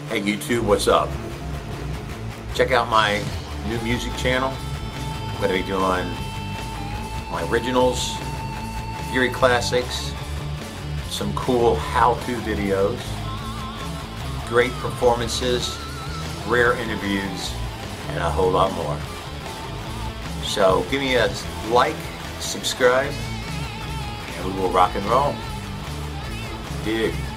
Hey YouTube, what's up? Check out my new music channel. I'm going to be doing my originals, Fury classics, some cool how-to videos, great performances, rare interviews, and a whole lot more. So give me a like, subscribe, and we will rock and roll. Dig.